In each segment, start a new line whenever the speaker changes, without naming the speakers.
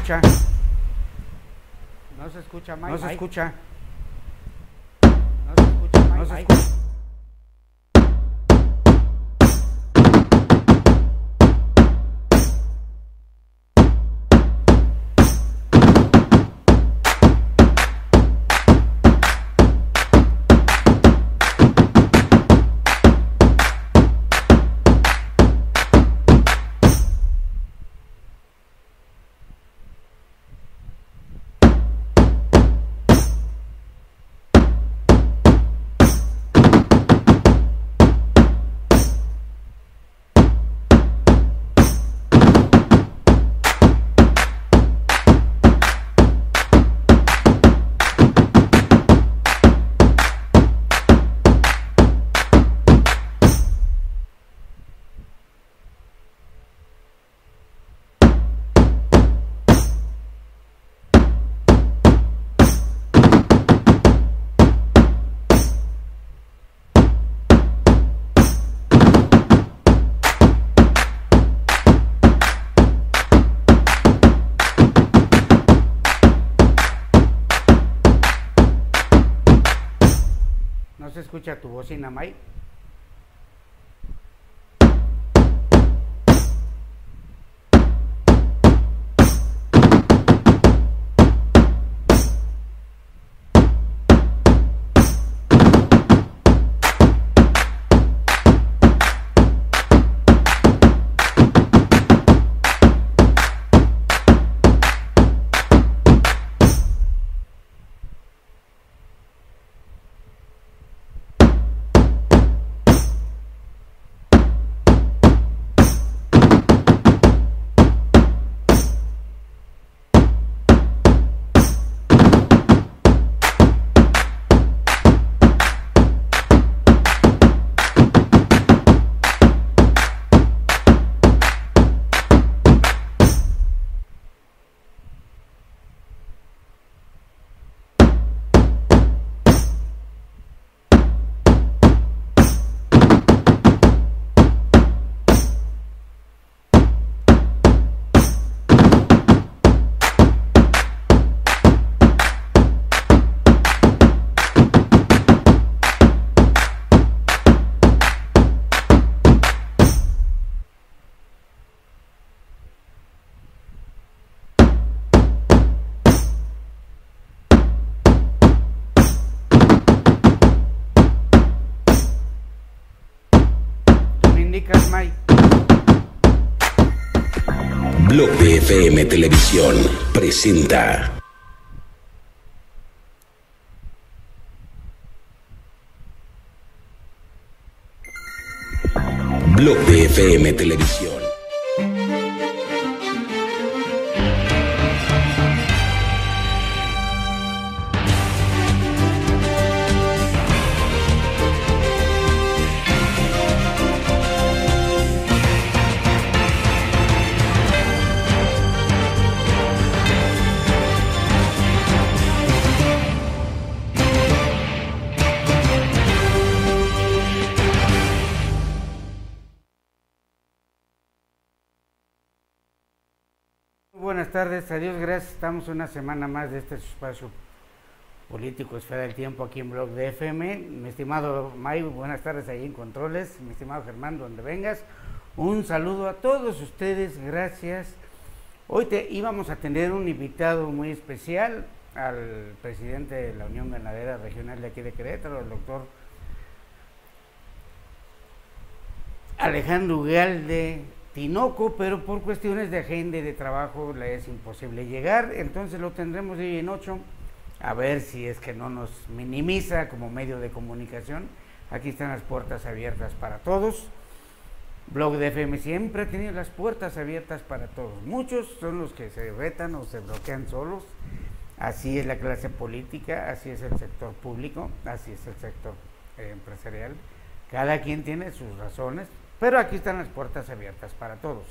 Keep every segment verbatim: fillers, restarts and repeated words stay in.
escucha. No se escucha, Mike. No se escucha. No se escucha, Mike. No se escucha. No se escucha tu bocina, Mike.
Blog de F M Televisión presenta Blog de F M Televisión.
Buenas tardes, adiós, gracias. Estamos una semana más de este espacio político Esfera del Tiempo aquí en Blog de F M. Mi estimado May, buenas tardes ahí en Controles. Mi estimado Germán, donde vengas. Un saludo a todos ustedes, gracias. Hoy te íbamos a tener un invitado muy especial, al presidente de la Unión Ganadera Regional de aquí de Querétaro, el doctor Alejandro Ugalde Tinoco, pero por cuestiones de agenda y de trabajo le es imposible llegar, entonces lo tendremos de hoy en ocho, a ver si es que no nos minimiza como medio de comunicación. Aquí están las puertas abiertas para todos. Blog de F M siempre ha tenido las puertas abiertas para todos. Muchos son los que se vetan o se bloquean solos. Así es la clase política, así es el sector público, así es el sector eh, empresarial. Cada quien tiene sus razones, pero aquí están las puertas abiertas para todos.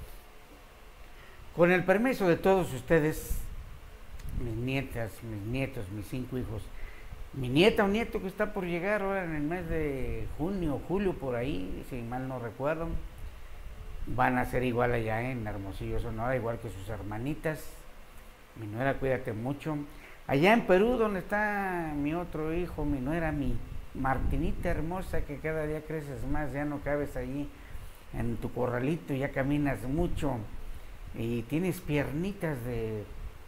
Con el permiso de todos ustedes, mis nietas, mis nietos, mis cinco hijos, mi nieta o nieto que está por llegar ahora en el mes de junio, julio, por ahí, si mal no recuerdo, van a ser igual allá en Hermosillo, Sonora, igual que sus hermanitas, mi nuera, cuídate mucho. Allá en Perú, donde está mi otro hijo, mi nuera, mi Martinita hermosa, que cada día creces más, ya no cabes allí en tu corralito, ya caminas mucho y tienes piernitas de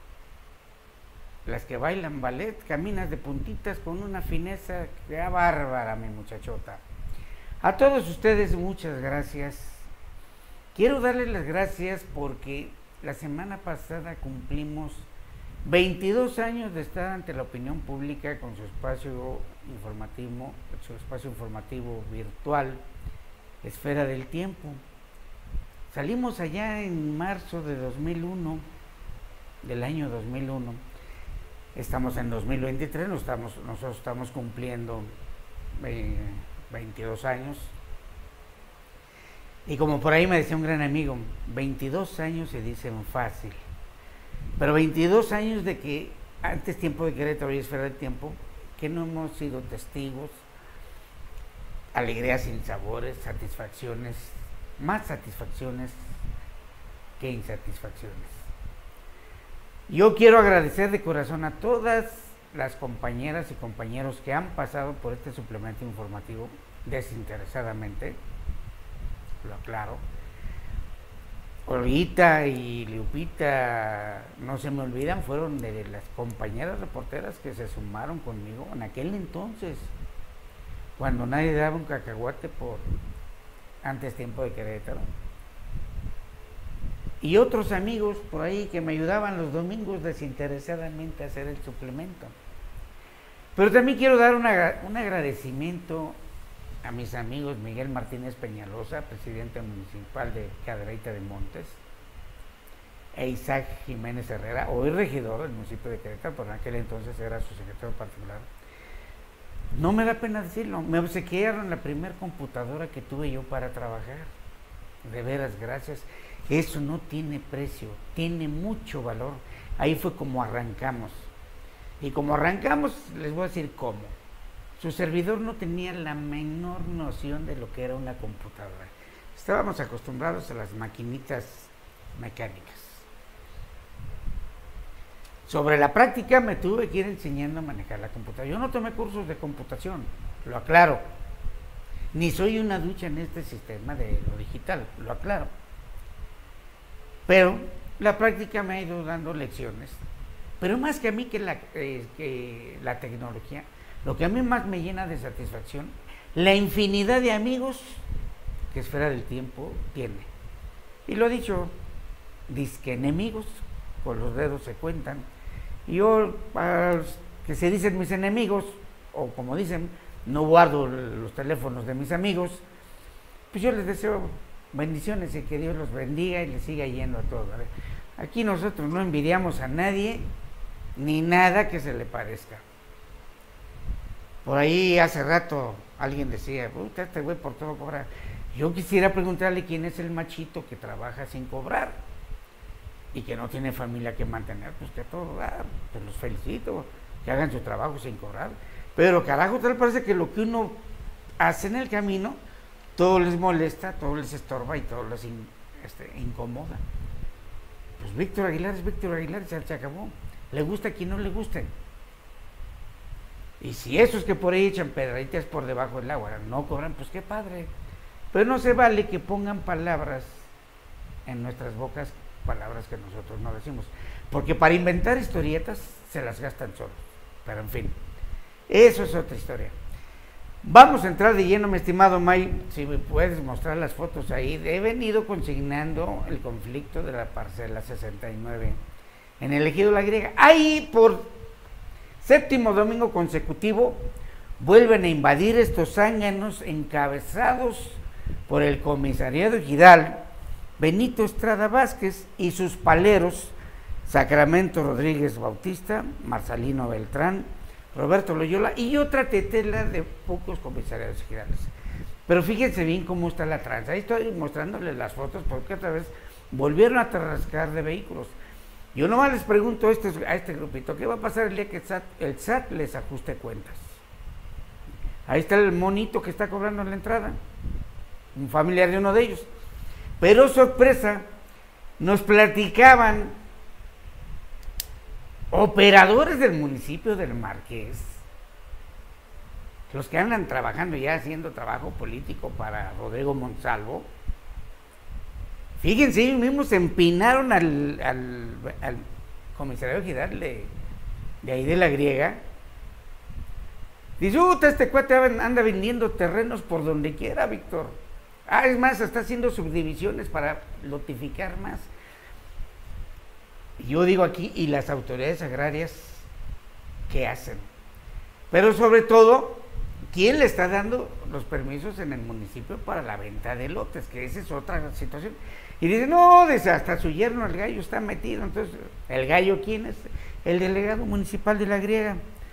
las que bailan ballet, caminas de puntitas con una fineza que es bárbara, mi muchachota. A todos ustedes muchas gracias. Quiero darles las gracias porque la semana pasada cumplimos veintidós años de estar ante la opinión pública con su espacio informativo, su espacio informativo virtual, Esfera del Tiempo. Salimos allá en marzo de dos mil uno, del año dos mil uno. Estamos en dos mil veintitrés, nos estamos, nosotros estamos cumpliendo eh, veintidós años. Y como por ahí me decía un gran amigo, veintidós años se dicen fácil, pero veintidós años de que antes tiempo de Querétaro y Esfera del Tiempo, que no hemos sido testigos, alegrías sin sabores, satisfacciones, más satisfacciones que insatisfacciones. Yo quiero agradecer de corazón a todas las compañeras y compañeros que han pasado por este suplemento informativo desinteresadamente, lo aclaro. Olguita y Lupita, no se me olvidan, fueron de las compañeras reporteras que se sumaron conmigo en aquel entonces, cuando nadie daba un cacahuate por antes tiempo de Querétaro. Y otros amigos por ahí que me ayudaban los domingos desinteresadamente a hacer el suplemento. Pero también quiero dar una, un agradecimiento a mis amigos Miguel Martínez Peñalosa, presidente municipal de Cadereyta de Montes, e Isaac Jiménez Herrera, hoy regidor del municipio de Querétaro, por aquel entonces era su secretario particular. No me da pena decirlo, me obsequiaron la primera computadora que tuve yo para trabajar. De veras, gracias. Eso no tiene precio, tiene mucho valor. Ahí fue como arrancamos. Y como arrancamos, les voy a decir cómo. Su servidor no tenía la menor noción de lo que era una computadora. Estábamos acostumbrados a las maquinitas mecánicas. Sobre la práctica me tuve que ir enseñando a manejar la computadora. Yo no tomé cursos de computación, lo aclaro. Ni soy una ducha en este sistema de lo digital, lo aclaro. Pero la práctica me ha ido dando lecciones. Pero más que a mí que la, eh, que la tecnología, lo que a mí más me llena de satisfacción, la infinidad de amigos que Esfera del Tiempo tiene. Y lo he dicho, disque enemigos, con los dedos se cuentan. Y yo, a los que se dicen mis enemigos, o como dicen, no guardo los teléfonos de mis amigos, pues yo les deseo bendiciones y que Dios los bendiga y les siga yendo a todos. Aquí nosotros no envidiamos a nadie, ni nada que se le parezca. Por ahí hace rato alguien decía, puta, este güey por todo cobra. Yo quisiera preguntarle quién es el machito que trabaja sin cobrar y que no tiene familia que mantener, pues que a todo dar, pues los felicito, que hagan su trabajo sin cobrar. Pero carajo, tal parece que lo que uno hace en el camino, todo les molesta, todo les estorba y todo les in, este, incomoda. Pues Víctor Aguilar es Víctor Aguilar, se, se acabó. Le gusta a quien no le guste. Y si esos que por ahí echan pedraditas por debajo del agua no cobran, pues qué padre. Pero no se vale que pongan palabras en nuestras bocas, palabras que nosotros no decimos. Porque para inventar historietas se las gastan solos. Pero en fin, eso es otra historia. Vamos a entrar de lleno, mi estimado May, si me puedes mostrar las fotos ahí. He venido consignando el conflicto de la parcela sesenta y nueve en el Ejido La Griega. Ahí por séptimo domingo consecutivo vuelven a invadir estos zánganos encabezados por el comisariado ejidal Benito Estrada Vázquez y sus paleros Sacramento Rodríguez Bautista, Marcelino Beltrán, Roberto Loyola y otra tetela de pocos comisariados ejidales. Pero fíjense bien cómo está la tranza. Ahí estoy mostrándoles las fotos porque otra vez volvieron a tarrascar de vehículos. Yo nomás les pregunto a este, a este grupito, ¿qué va a pasar el día que el S A T, el S A T les ajuste cuentas? Ahí está el monito que está cobrando en la entrada, un familiar de uno de ellos. Pero sorpresa, nos platicaban operadores del municipio del Marqués, los que andan trabajando ya haciendo trabajo político para Rodrigo Monsalvo, fíjense, ellos mismos se empinaron al, al, al comisario ejidal de, de ahí de la Griega. Dice, uh, este cuate anda vendiendo terrenos por donde quiera, Víctor. Ah, es más, está haciendo subdivisiones para lotificar más. Yo digo aquí, ¿y las autoridades agrarias qué hacen? Pero sobre todo, ¿quién le está dando los permisos en el municipio para la venta de lotes? Que esa es otra situación. Y dice, no, dice, hasta su yerno, el Gallo, está metido. Entonces, ¿el Gallo quién es? El delegado municipal de la Griega.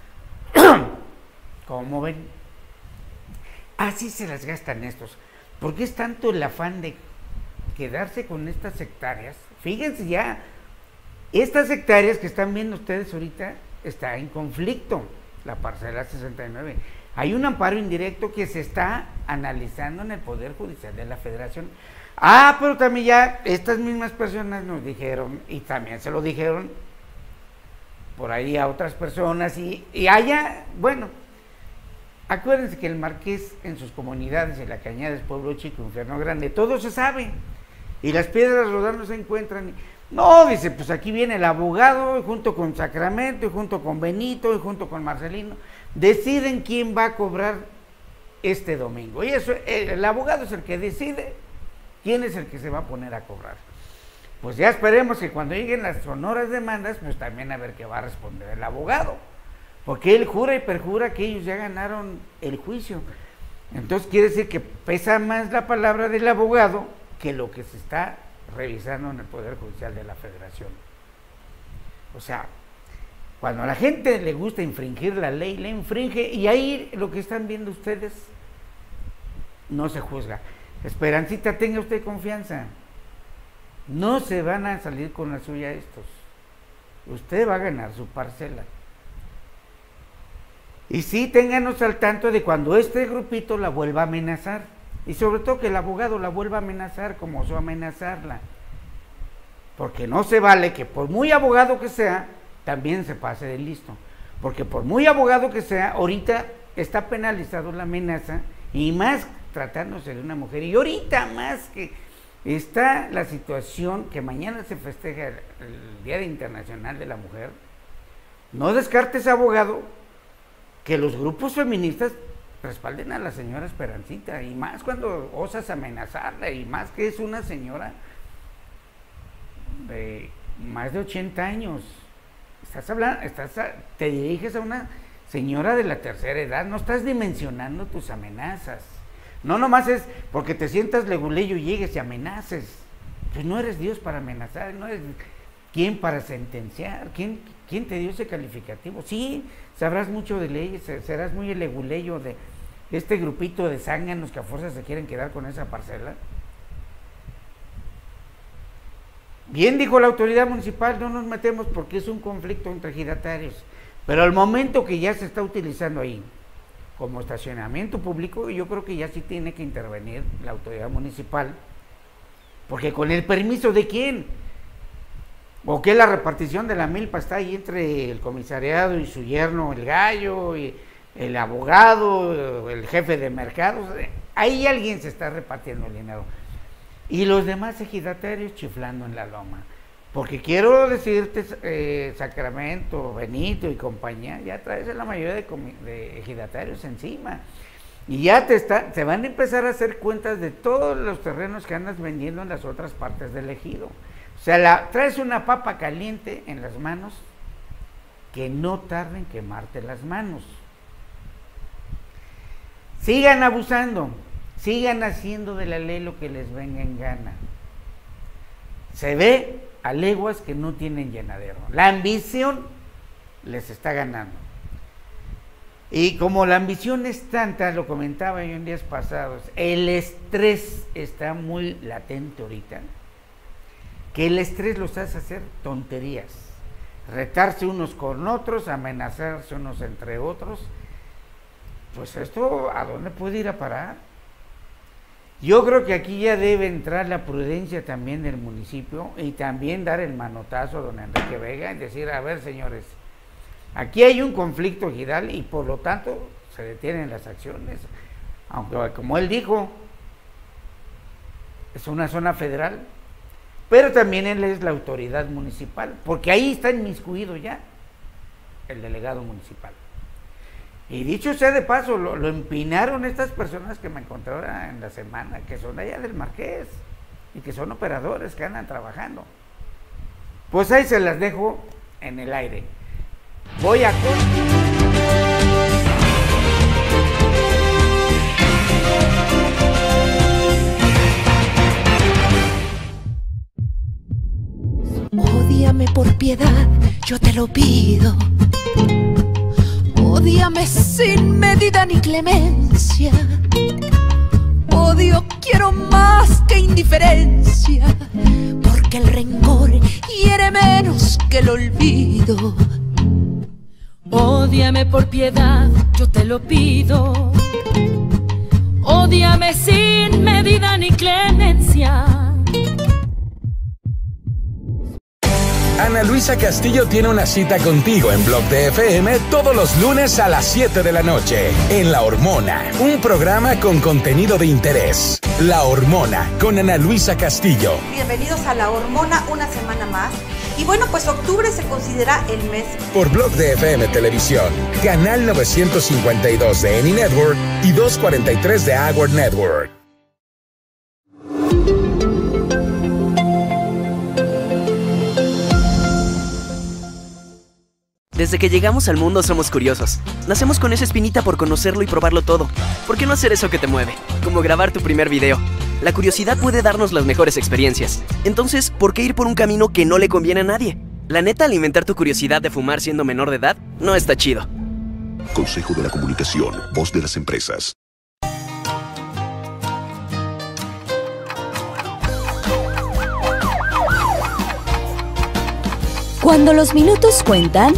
¿Cómo ven? Así se las gastan estos. ¿Por qué es tanto el afán de quedarse con estas hectáreas? Fíjense ya, estas hectáreas que están viendo ustedes ahorita, está en conflicto, la parcela sesenta y nueve. Hay un amparo indirecto que se está analizando en el Poder Judicial de la Federación. Ah, pero también ya estas mismas personas nos dijeron, y también se lo dijeron por ahí a otras personas, y, y allá, bueno, acuérdense que el Marqués en sus comunidades, en la Cañada es Pueblo Chico, Infierno Grande, todo se sabe, y las piedras rodando se encuentran. No, dice, pues aquí viene el abogado, y junto con Sacramento, y junto con Benito, y junto con Marcelino, deciden quién va a cobrar este domingo. Y eso, el abogado es el que decide quién es el que se va a poner a cobrar. Pues ya esperemos que cuando lleguen las sonoras demandas, pues también a ver qué va a responder el abogado. Porque él jura y perjura que ellos ya ganaron el juicio. Entonces quiere decir que pesa más la palabra del abogado que lo que se está revisando en el Poder Judicial de la Federación. O sea, cuando a la gente le gusta infringir la ley, le infringe, y ahí lo que están viendo ustedes no se juzga. Esperancita, tenga usted confianza. No se van a salir con la suya estos. Usted va a ganar su parcela. Y sí, ténganos al tanto de cuando este grupito la vuelva a amenazar. Y sobre todo que el abogado la vuelva a amenazar como osó amenazarla. Porque no se vale que por muy abogado que sea, también se pase de listo. Porque por muy abogado que sea, ahorita está penalizado la amenaza, y más tratándose de una mujer. Y ahorita más que está la situación que mañana se festeja el, el Día Internacional de la Mujer, no descartes, abogado, que los grupos feministas respalden a la señora Esperancita, y más cuando osas amenazarla, y más que es una señora de más de ochenta años. Estás hablando, estás a, te diriges a una señora de la tercera edad, no estás dimensionando tus amenazas. No nomás es porque te sientas leguleyo y llegues y amenaces. Pues no eres Dios para amenazar, no eres quien para sentenciar. ¿Quién, quién te dio ese calificativo? Sí, sabrás mucho de leyes, serás muy el leguleyo de este grupito de zánganos que a fuerza se quieren quedar con esa parcela. Bien dijo la autoridad municipal, no nos metemos porque es un conflicto entre ejidatarios. Pero al momento que ya se está utilizando ahí como estacionamiento público, yo creo que ya sí tiene que intervenir la autoridad municipal, porque con el permiso de quién, o que la repartición de la milpa está ahí entre el comisariado y su yerno, el Gallo, y el abogado, el jefe de mercados, ahí alguien se está repartiendo el dinero, y los demás ejidatarios chiflando en la loma. Porque quiero decirte, eh, Sacramento, Benito y compañía, ya traes a la mayoría de, de ejidatarios encima. Y ya te, está, te van a empezar a hacer cuentas de todos los terrenos que andas vendiendo en las otras partes del ejido. O sea, la, traes una papa caliente en las manos que no tarda en quemarte las manos. Sigan abusando, sigan haciendo de la ley lo que les venga en gana. Se ve a leguas que no tienen llenadero. La ambición les está ganando. Y como la ambición es tanta, lo comentaba yo en días pasados, el estrés está muy latente ahorita, que el estrés los hace hacer tonterías, retarse unos con otros, amenazarse unos entre otros. Pues esto, ¿a dónde puede ir a parar? Yo creo que aquí ya debe entrar la prudencia también del municipio y también dar el manotazo a don Enrique Vega y decir, a ver, señores, aquí hay un conflicto ejidal y por lo tanto se detienen las acciones, aunque como él dijo, es una zona federal, pero también él es la autoridad municipal, porque ahí está inmiscuido ya el delegado municipal. Y dicho sea de paso, lo, lo empinaron estas personas que me encontré ahora en la semana, que son allá del Marqués, y que son operadores que andan trabajando. Pues ahí se las dejo en el aire. Voy a...
Ódiame por piedad, yo te lo pido. Ódiame sin medida ni clemencia. Odio quiero más que indiferencia, porque el rencor hiere menos que el olvido.
Ódiame por piedad, yo te lo pido. Ódiame sin medida ni clemencia.
Ana Luisa Castillo tiene una cita contigo en Blog de F M todos los lunes a las siete de la noche en La Hormona, un programa con contenido de interés. La Hormona con Ana Luisa Castillo.
Bienvenidos a La Hormona una semana más. Y bueno, pues octubre se considera el mes.
Por Blog de F M Televisión, canal novecientos cincuenta y dos de Eni Network y doscientos cuarenta y tres de Award Network.
Desde que llegamos al mundo somos curiosos. Nacemos con esa espinita por conocerlo y probarlo todo. ¿Por qué no hacer eso que te mueve? Como grabar tu primer video. La curiosidad puede darnos las mejores experiencias. Entonces, ¿por qué ir por un camino que no le conviene a nadie? La neta, alimentar tu curiosidad de fumar siendo menor de edad no está chido.
Consejo de la Comunicación, voz de las empresas.
Cuando los minutos cuentan,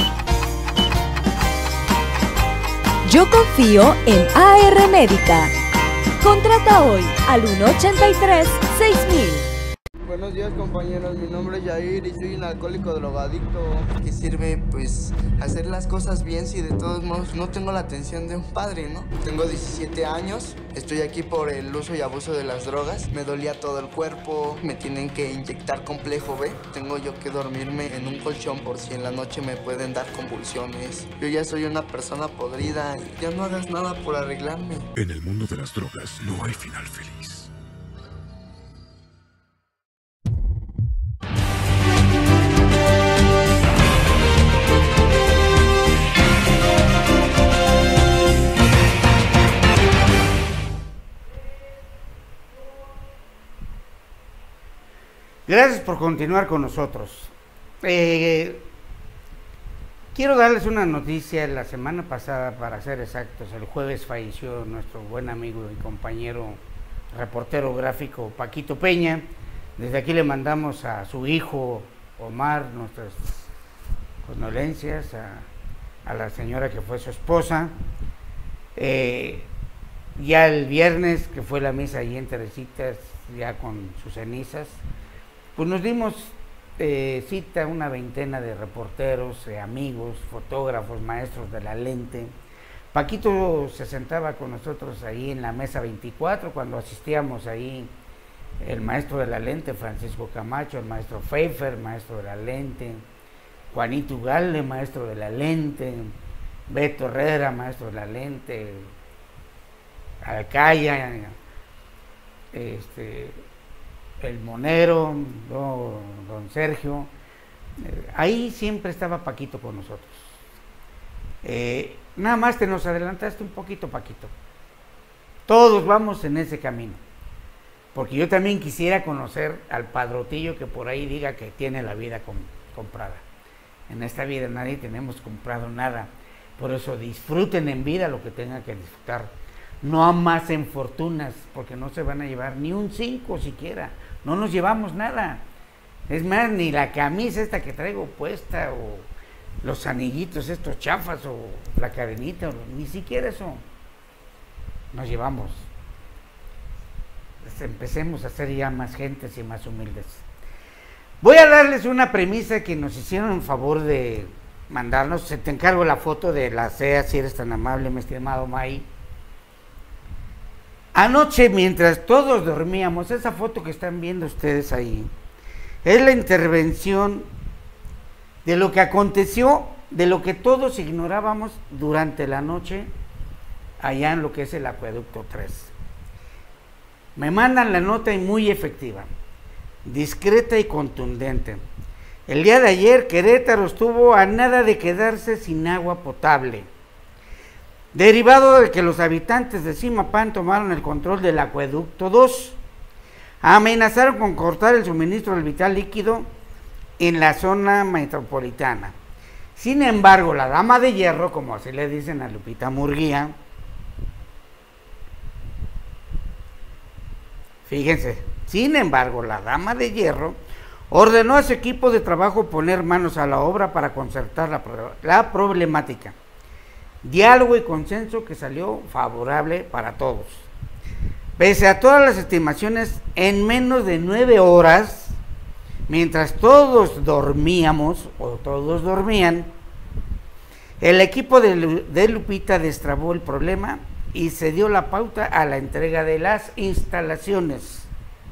yo confío en A R Médica. Contrata hoy al uno ochenta y tres, seis mil.
Buenos días, compañeros, mi nombre es Jair y soy un alcohólico drogadicto. ¿Qué sirve, pues, hacer las cosas bien si de todos modos no tengo la atención de un padre, no? Tengo diecisiete años, estoy aquí por el uso y abuso de las drogas. Me dolía todo el cuerpo, me tienen que inyectar complejo B. Tengo yo que dormirme en un colchón por si en la noche me pueden dar convulsiones. Yo ya soy una persona podrida y ya no hagas nada por arreglarme.
En el mundo de las drogas no hay final feliz.
Gracias por continuar con nosotros. Eh, quiero darles una noticia. La semana pasada, para ser exactos, el jueves falleció nuestro buen amigo y compañero reportero gráfico Paquito Peña. Desde aquí le mandamos a su hijo Omar nuestras condolencias, a, a la señora que fue su esposa. Eh, ya el viernes, que fue la misa allí en Teresitas, ya con sus cenizas, pues nos dimos eh, cita una veintena de reporteros, eh, amigos, fotógrafos, maestros de la lente. Paquito se sentaba con nosotros ahí en la mesa veinticuatro cuando asistíamos ahí el maestro de la lente, Francisco Camacho, el maestro Pfeiffer, maestro de la lente, Juanito Ugalde, maestro de la lente, Beto Herrera, maestro de la lente, Alcaya, este... el Monero, don, don Sergio, eh, ahí siempre estaba Paquito con nosotros. Eh, nada más te nos adelantaste un poquito, Paquito. Todos vamos en ese camino, porque yo también quisiera conocer al padrotillo que por ahí diga que tiene la vida com comprada. En esta vida nadie tenemos comprado nada, por eso disfruten en vida lo que tengan que disfrutar. No amasen fortunas, porque no se van a llevar ni un cinco siquiera. No nos llevamos nada. Es más, ni la camisa esta que traigo puesta, o los anillitos estos chafas, o la cadenita, o, ni siquiera eso nos llevamos. pues, empecemos a ser ya más gentes y más humildes. Voy a darles una premisa que nos hicieron un favor de mandarnos. Se te encargo la foto de la C E A, si eres tan amable, mi estimado May. Anoche, mientras todos dormíamos, esa foto que están viendo ustedes ahí, es la intervención de lo que aconteció, de lo que todos ignorábamos durante la noche, allá en lo que es el Acueducto tres. Me mandan la nota y muy efectiva, discreta y contundente. El día de ayer Querétaro estuvo a nada de quedarse sin agua potable, derivado de que los habitantes de Zimapán tomaron el control del Acueducto dos. Amenazaron con cortar el suministro del vital líquido en la zona metropolitana. Sin embargo, la dama de hierro, como así le dicen a Lupita Murguía, fíjense, sin embargo, la dama de hierro ordenó a su equipo de trabajo poner manos a la obra para concertar la, la problemática. Diálogo y consenso que salió favorable para todos. Pese a todas las estimaciones, en menos de nueve horas, mientras todos dormíamos, o todos dormían, el equipo de, de Lupita destrabó el problema y se dio la pauta a la entrega de las instalaciones.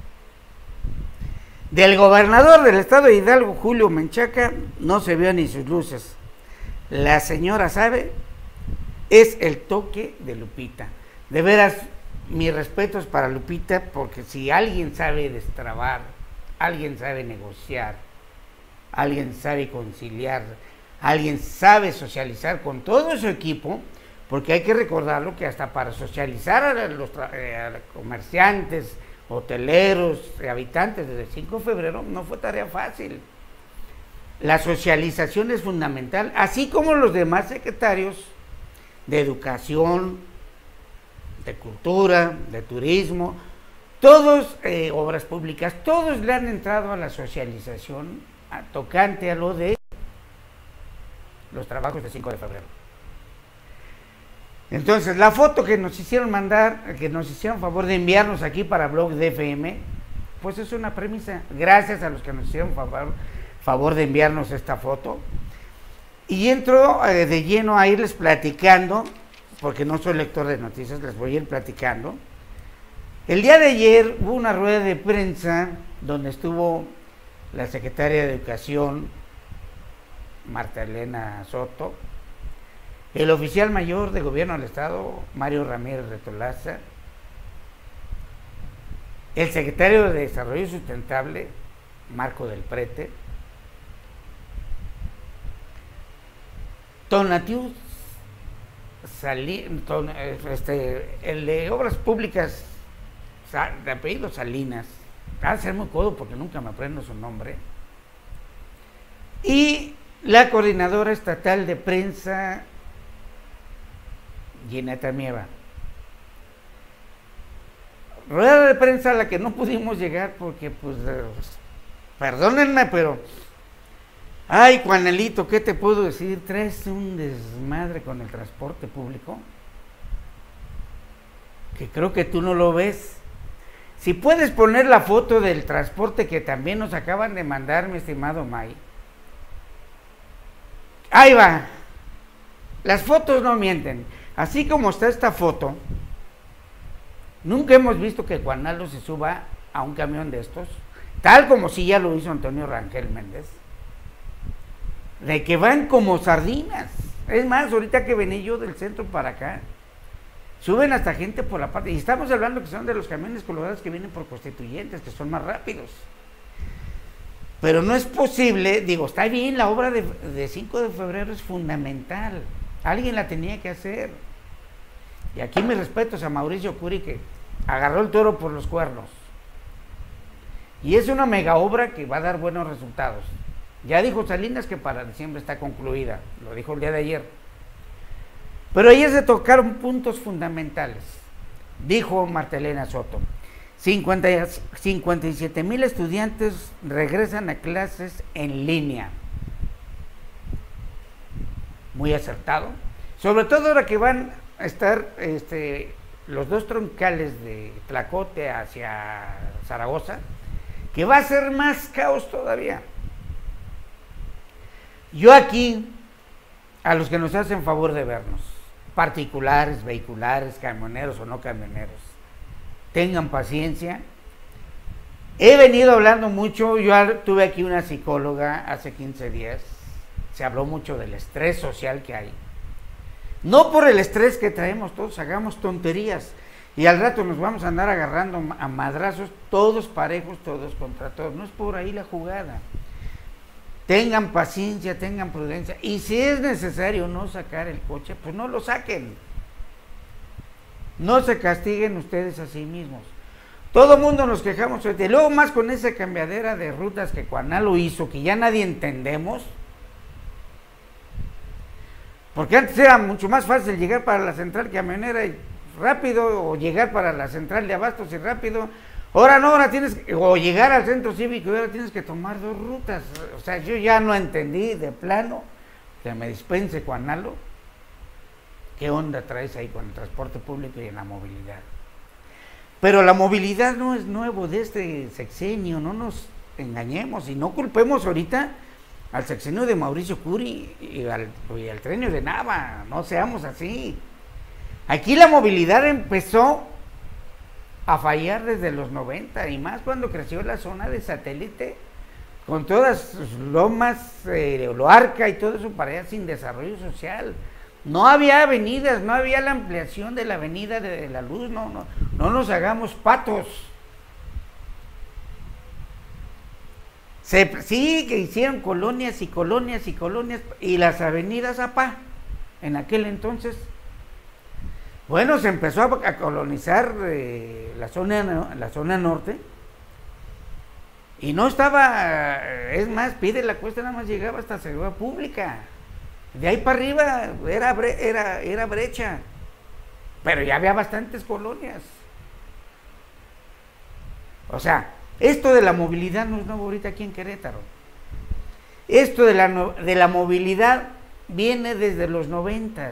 Del gobernador del estado de Hidalgo, Julio Menchaca, no se vio ni sus luces. La señora sabe, es el toque de Lupita. De veras, mis respetos para Lupita, porque si alguien sabe destrabar, alguien sabe negociar, alguien sabe conciliar, alguien sabe socializar con todo su equipo, porque hay que recordarlo que hasta para socializar a los eh, a comerciantes, hoteleros, habitantes desde el cinco de febrero no fue tarea fácil. La socialización es fundamental, así como los demás secretarios de educación, de cultura, de turismo, todos, eh, obras públicas, todos le han entrado a la socialización a, tocante a lo de los trabajos del cinco de febrero. Entonces, la foto que nos hicieron mandar, que nos hicieron favor de enviarnos aquí para Blog de F M, pues es una premisa. Gracias a los que nos hicieron favor, favor de enviarnos esta foto. Y entro eh, de lleno a irles platicando, porque no soy lector de noticias, les voy a ir platicando. El día de ayer hubo una rueda de prensa donde estuvo la secretaria de Educación, Marta Elena Soto, el oficial mayor de gobierno del estado, Mario Ramírez Retolaza, el secretario de Desarrollo Sustentable, Marco del Prete, Tonatiu Sali, ton, este, el de Obras Públicas, de apellido Salinas, va a ser muy codo porque nunca me aprendo su nombre, y la coordinadora estatal de prensa, Gineta Mieva. Rueda de prensa a la que no pudimos llegar porque, pues, eh, perdónenme, pero, ay, Juanelito, ¿qué te puedo decir? Traes un desmadre con el transporte público, que creo que tú no lo ves. Si puedes poner la foto del transporte que también nos acaban de mandar, mi estimado May. Ahí va. Las fotos no mienten. Así como está esta foto, nunca hemos visto que Juan Aldo se suba a un camión de estos, tal como si ya lo hizo Antonio Rangel Méndez, de que van como sardinas. Es más, ahorita que venía yo del centro para acá, suben hasta gente por la parte, y estamos hablando que son de los camiones colorados que vienen por Constituyentes, que son más rápidos. Pero no es posible, digo, está bien, la obra de, de cinco de febrero es fundamental, alguien la tenía que hacer. Y aquí mis respetos a Mauricio Curi, que agarró el toro por los cuernos. Y es una mega obra que va a dar buenos resultados. Ya dijo Salinas que para diciembre está concluida, lo dijo el día de ayer. Pero ayer se tocaron puntos fundamentales. Dijo Marta Elena Soto, cincuenta, cincuenta y siete mil estudiantes regresan a clases en línea. Muy acertado. Sobre todo ahora que van a estar este, los dos troncales de Tlacote hacia Zaragoza, que va a ser más caos todavía. Yo aquí, a los que nos hacen favor de vernos, particulares, vehiculares, camioneros o no camioneros, tengan paciencia. He venido hablando mucho, yo tuve aquí una psicóloga hace quince días, se habló mucho del estrés social que hay. No por el estrés que traemos todos, hagamos tonterías y al rato nos vamos a andar agarrando a madrazos, todos parejos, todos contra todos. No es por ahí la jugada. Tengan paciencia, tengan prudencia y si es necesario no sacar el coche, pues no lo saquen. No se castiguen ustedes a sí mismos. Todo mundo nos quejamos, y luego más con esa cambiadera de rutas que Cuanal lo hizo, que ya nadie entendemos. Porque antes era mucho más fácil llegar para la central camionera y rápido, o llegar para la central de abastos y rápido. Ahora no, ahora tienes que, o llegar al centro cívico y ahora tienes que tomar dos rutas. O sea, yo ya no entendí de plano, que me dispense Cuanalo, qué onda traes ahí con el transporte público y en la movilidad. Pero la movilidad no es nuevo de este sexenio, no nos engañemos y no culpemos ahorita al sexenio de Mauricio Curi y al, y al trienio de Nava, no seamos así. Aquí la movilidad empezó a fallar desde los noventa y más cuando creció la zona de satélite, con todas sus lomas, eh, Loarca y todo eso para allá sin desarrollo social. No había avenidas, no había la ampliación de la avenida de la Luz, no, no, no nos hagamos patos. Se, sí, que hicieron colonias y colonias y colonias, y las avenidas A P A, en aquel entonces. Bueno, se empezó a, a colonizar eh, la, zona, la zona norte, y no estaba, es más, Pide la Cuesta nada más llegaba hasta Seguridad Pública. De ahí para arriba era, bre, era, era brecha, pero ya había bastantes colonias. O sea, esto de la movilidad no es nuevo ahorita aquí en Querétaro. Esto de la, de la movilidad viene desde los noventas.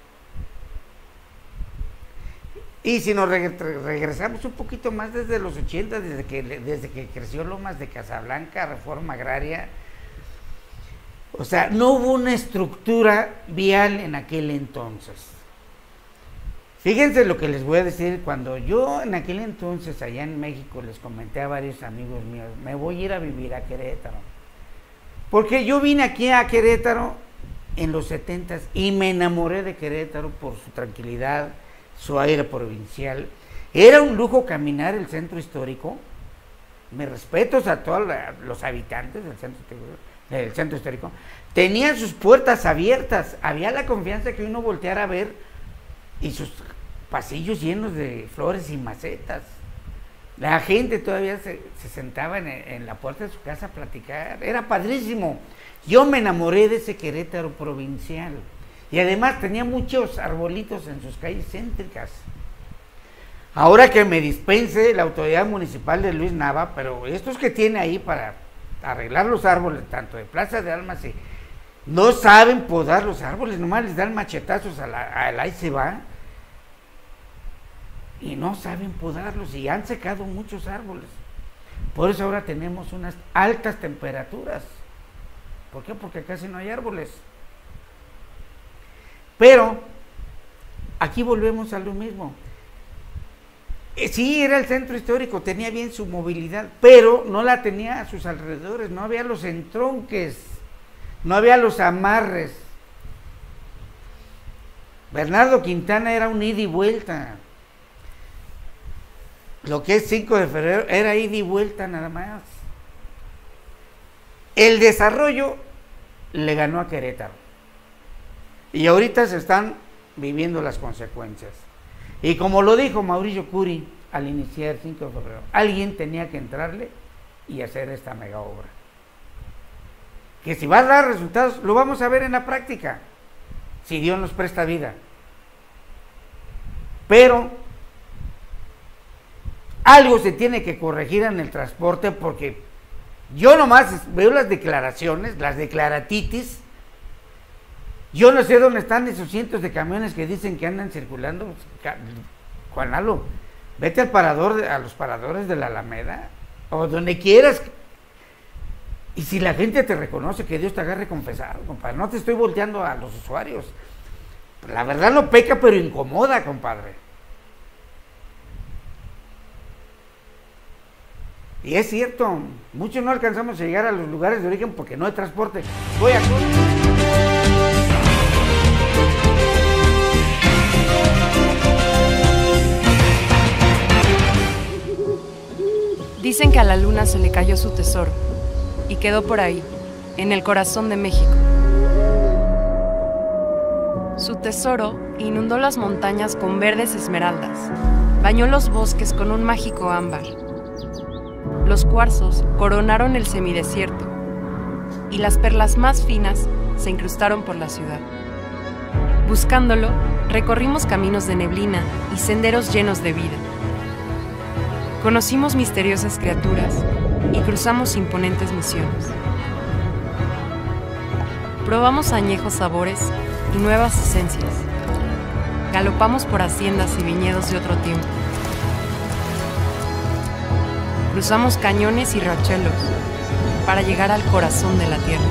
Y si nos regresamos un poquito más desde los ochentas, desde que, desde que creció Lomas de Casablanca, Reforma Agraria. O sea, no hubo una estructura vial en aquel entonces. Fíjense lo que les voy a decir. Cuando yo en aquel entonces allá en México les comenté a varios amigos míos, me voy a ir a vivir a Querétaro. Porque yo vine aquí a Querétaro en los setentas y me enamoré de Querétaro por su tranquilidad, su aire provincial. Era un lujo caminar el centro histórico. Me respeto a todos los habitantes del centro histórico. El centro histórico, tenían sus puertas abiertas, había la confianza que uno volteara a ver y sus pasillos llenos de flores y macetas. La gente todavía se, se sentaba en, en la puerta de su casa a platicar, era padrísimo. Yo me enamoré de ese Querétaro provincial y además tenía muchos arbolitos en sus calles céntricas. Ahora que me dispense la autoridad municipal de Luis Nava, pero estos que tiene ahí para arreglar los árboles, tanto de Plaza de Armas, y no saben podar los árboles, nomás les dan machetazos a la, a la ahí se va, y no saben podarlos, y han secado muchos árboles. Por eso ahora tenemos unas altas temperaturas. ¿Por qué? Porque casi no hay árboles. Pero aquí volvemos a lo mismo. Sí, era el centro histórico, tenía bien su movilidad, pero no la tenía a sus alrededores, no había los entronques, no había los amarres. Bernardo Quintana era un ida y vuelta. Lo que es cinco de febrero era ida y vuelta nada más. El desarrollo le ganó a Querétaro. Y ahorita se están viviendo las consecuencias. Y como lo dijo Mauricio Curi al iniciar el cinco de febrero, alguien tenía que entrarle y hacer esta mega obra. Que si va a dar resultados, lo vamos a ver en la práctica, si Dios nos presta vida. Pero algo se tiene que corregir en el transporte, porque yo nomás veo las declaraciones, las declaratitis. Yo no sé dónde están esos cientos de camiones que dicen que andan circulando. Juan Lalo, vete al parador, a los paradores de la Alameda, o donde quieras, y si la gente te reconoce, que Dios te agarre confesado, compadre. No te estoy volteando a los usuarios. La verdad no peca, pero incomoda, compadre. Y es cierto, muchos no alcanzamos a llegar a los lugares de origen porque no hay transporte. Voy a...
Dicen que a la luna se le cayó su tesoro y quedó por ahí, en el corazón de México. Su tesoro inundó las montañas con verdes esmeraldas, bañó los bosques con un mágico ámbar. Los cuarzos coronaron el semidesierto y las perlas más finas se incrustaron por la ciudad. Buscándolo, recorrimos caminos de neblina y senderos llenos de vida. Conocimos misteriosas criaturas y cruzamos imponentes misiones. Probamos añejos sabores y nuevas esencias. Galopamos por haciendas y viñedos de otro tiempo. Cruzamos cañones y riachuelos para llegar al corazón de la tierra.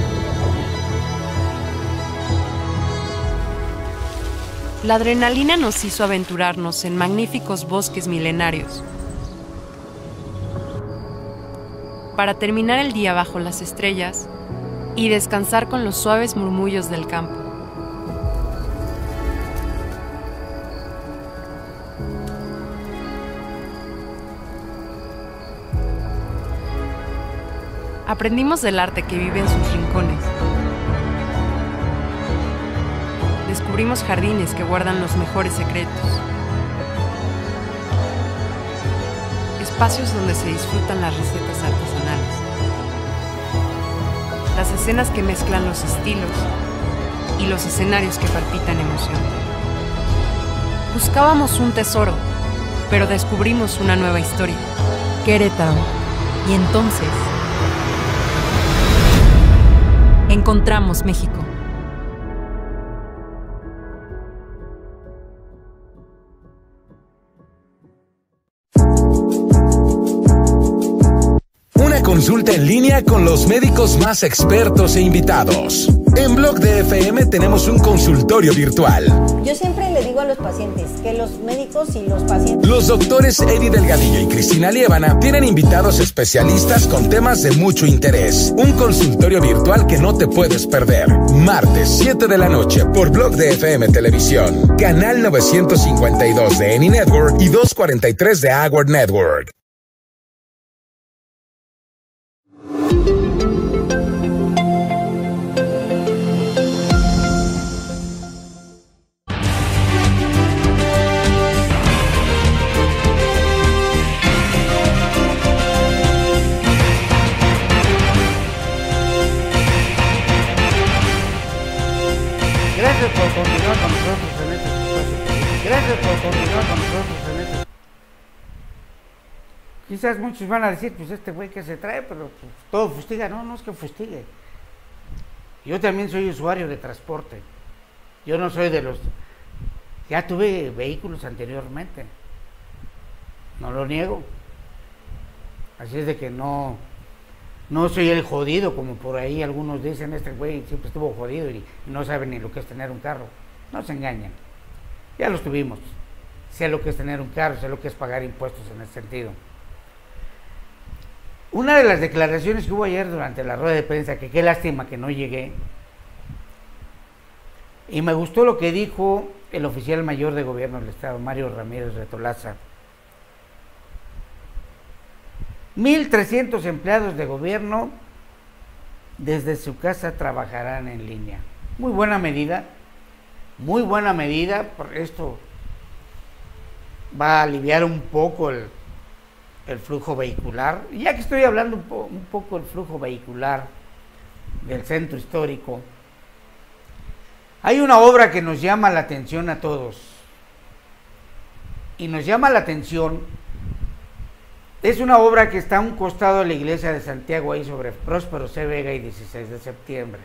La adrenalina nos hizo aventurarnos en magníficos bosques milenarios, para terminar el día bajo las estrellas y descansar con los suaves murmullos del campo. Aprendimos del arte que vive en sus rincones. Descubrimos jardines que guardan los mejores secretos. Espacios donde se disfrutan las recetas artesanales. Las escenas que mezclan los estilos y los escenarios que palpitan emoción. Buscábamos un tesoro, pero descubrimos una nueva historia. Querétaro. Y entonces encontramos México.
Consulta en línea con los médicos más expertos e invitados. En Blog de F M tenemos un consultorio virtual.
Yo siempre le digo a los pacientes que los médicos y los pacientes...
Los doctores Eddie Delgadillo y Cristina Liébana tienen invitados especialistas con temas de mucho interés. Un consultorio virtual que no te puedes perder. Martes, siete de la noche, por Blog de F M Televisión. Canal novecientos cincuenta y dos de Eni Network y doscientos cuarenta y tres de Award Network.
Gracias por continuar con nosotros en este espacio. Gracias por continuar con nosotros en este. Quizás muchos van a decir, pues este güey que se trae, pero pues, todo fustiga. No, no es que fustigue. Yo también soy usuario de transporte. Yo no soy de los... Ya tuve vehículos anteriormente. No lo niego. Así es de que no... No soy el jodido, como por ahí algunos dicen, este güey siempre estuvo jodido y no sabe ni lo que es tener un carro. No se engañan. Ya los tuvimos. Sé lo que es tener un carro, sé lo que es pagar impuestos en ese sentido. Una de las declaraciones que hubo ayer durante la rueda de prensa, que qué lástima que no llegué, y me gustó lo que dijo el oficial mayor de gobierno del estado, Mario Ramírez Retolaza. mil trescientos empleados de gobierno desde su casa trabajarán en línea. Muy buena medida, muy buena medida, porque esto va a aliviar un poco el, el flujo vehicular. Ya que estoy hablando un, po, un poco del flujo vehicular del centro histórico, hay una obra que nos llama la atención a todos, y nos llama la atención. Es una obra que está a un costado de la iglesia de Santiago, ahí sobre Próspero C. Vega y dieciséis de septiembre.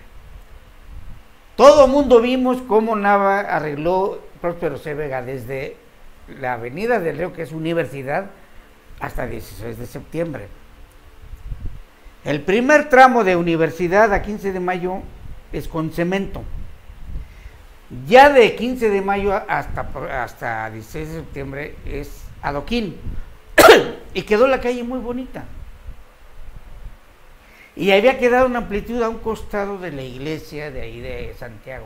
Todo mundo vimos cómo Nava arregló Próspero C. Vega desde la avenida del Río, que es Universidad, hasta dieciséis de septiembre. El primer tramo de Universidad a quince de mayo es con cemento. Ya de quince de mayo hasta, hasta dieciséis de septiembre es adoquín. Y quedó la calle muy bonita. Y había quedado una amplitud a un costado de la iglesia de ahí de Santiago.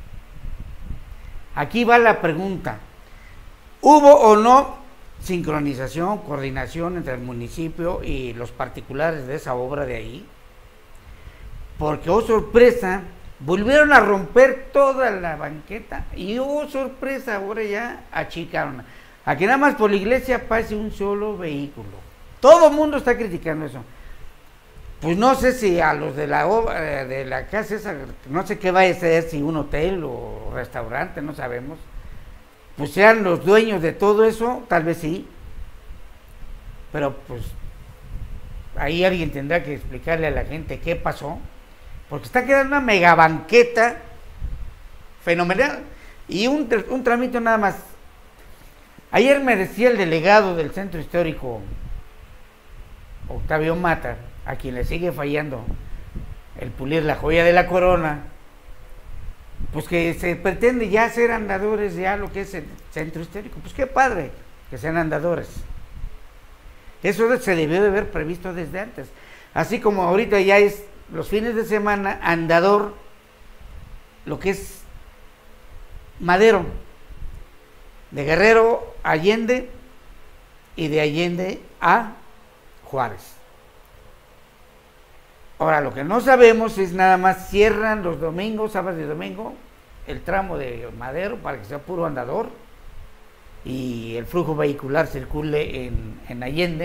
Aquí va la pregunta. ¿Hubo o no sincronización, coordinación entre el municipio y los particulares de esa obra de ahí? Porque, oh sorpresa, volvieron a romper toda la banqueta y, oh sorpresa, ahora ya achicaron. Aquí nada más por la iglesia pase un solo vehículo. Todo el mundo está criticando eso. Pues no sé si a los de la obra, de la casa esa, no sé qué va a ser, si un hotel o restaurante, no sabemos, pues sean los dueños de todo eso, tal vez sí, pero pues ahí alguien tendrá que explicarle a la gente qué pasó, porque está quedando una mega banqueta fenomenal. Y un, un tramito nada más. Ayer me decía el delegado del centro histórico, Octavio Mata, a quien le sigue fallando el pulir la joya de la corona, pues que se pretende ya ser andadores ya lo que es el centro histórico. Pues qué padre que sean andadores. Eso se debió de haber previsto desde antes. Así como ahorita ya es los fines de semana andador lo que es Madero, de Guerrero a Allende y de Allende a Juárez. Ahora, lo que no sabemos es nada más cierran los domingos, sábado y domingo, el tramo de Madero para que sea puro andador y el flujo vehicular circule en, en Allende.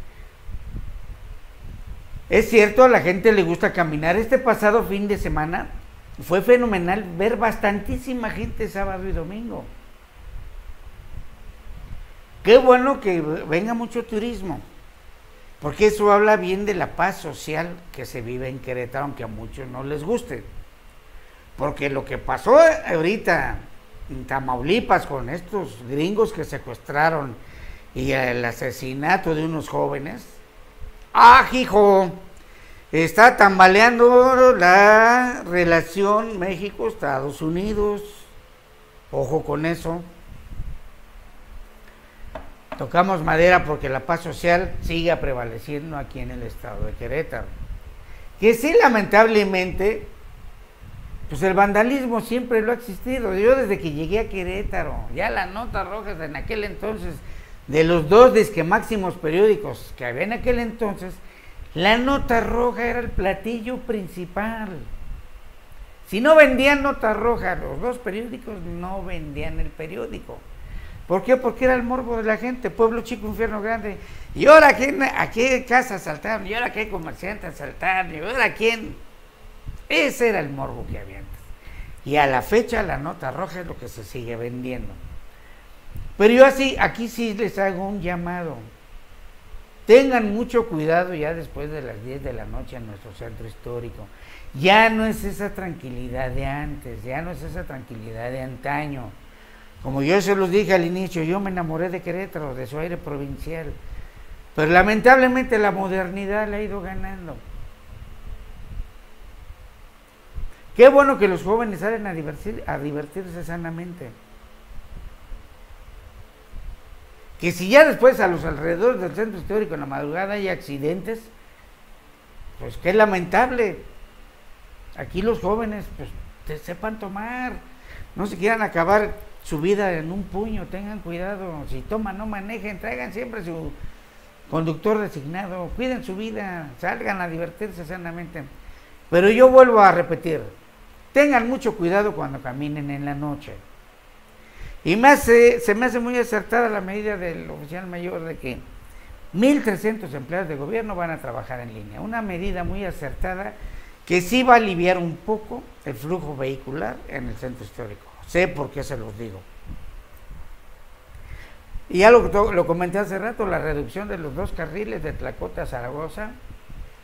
Es cierto, a la gente le gusta caminar. Este pasado fin de semana fue fenomenal ver bastantísima gente sábado y domingo. Qué bueno que venga mucho turismo, porque eso habla bien de la paz social que se vive en Querétaro, aunque a muchos no les guste. Porque lo que pasó ahorita en Tamaulipas con estos gringos que secuestraron y el asesinato de unos jóvenes, ¡ah, hijo! Está tambaleando la relación México-Estados Unidos. Ojo con eso. Tocamos madera porque la paz social sigue prevaleciendo aquí en el estado de Querétaro. Que sí, lamentablemente, pues el vandalismo siempre lo ha existido. Yo desde que llegué a Querétaro, ya las notas rojas en aquel entonces, de los dos disque máximos periódicos que había en aquel entonces, la nota roja era el platillo principal. Si no vendían nota roja, los dos periódicos no vendían el periódico. ¿Por qué? Porque era el morbo de la gente, pueblo chico, infierno grande. ¿Y ahora quién, a qué casa asaltaron? ¿Y ahora qué comerciante asaltaron? ¿Y ahora quién? Ese era el morbo que había antes. Y a la fecha la nota roja es lo que se sigue vendiendo. Pero yo así, aquí sí les hago un llamado. Tengan mucho cuidado ya después de las diez de la noche en nuestro centro histórico. Ya no es esa tranquilidad de antes, ya no es esa tranquilidad de antaño. Como yo se los dije al inicio, yo me enamoré de Querétaro, de su aire provincial, pero lamentablemente la modernidad la ha ido ganando. Qué bueno que los jóvenes salen a, divertir, a divertirse sanamente. Que si ya después a los alrededores del centro histórico en la madrugada hay accidentes, pues qué lamentable. Aquí los jóvenes pues te sepan tomar, no se quieran acabar su vida en un puño, tengan cuidado, si toman no manejen, traigan siempre su conductor designado, cuiden su vida, salgan a divertirse sanamente. Pero yo vuelvo a repetir, tengan mucho cuidado cuando caminen en la noche. Y me hace, se me hace muy acertada la medida del oficial mayor de que mil trescientos empleados de gobierno van a trabajar en línea, una medida muy acertada que sí va a aliviar un poco el flujo vehicular en el centro histórico. Sé por qué se los digo. Y ya lo, lo comenté hace rato, la reducción de los dos carriles de Tlacote a Zaragoza,